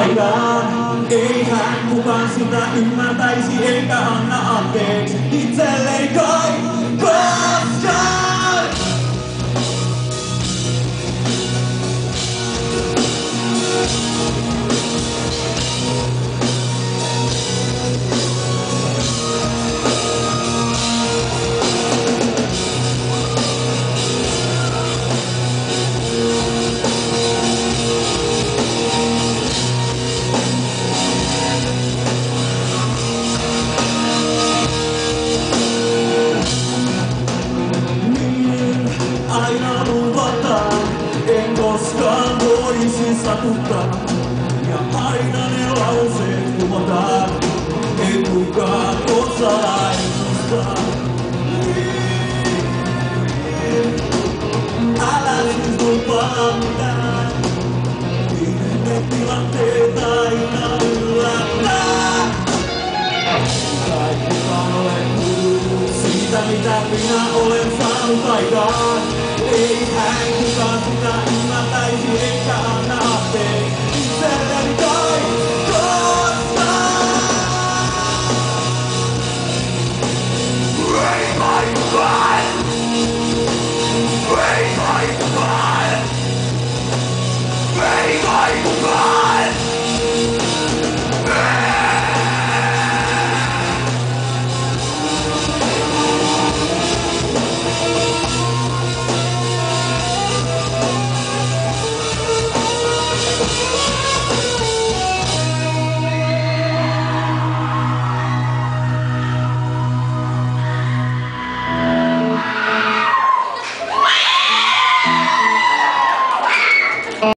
Eihän kukaan sitä ymmärtäisi eikä anna anteeksi itselleen kai koskaan. Aina luvataan, en koskaan voisi satuttaa. Ja aina ne lauseet kumotaan, en kukaan osaa ennustaa. Älä siis lupaa mitään, miten ne tilanteet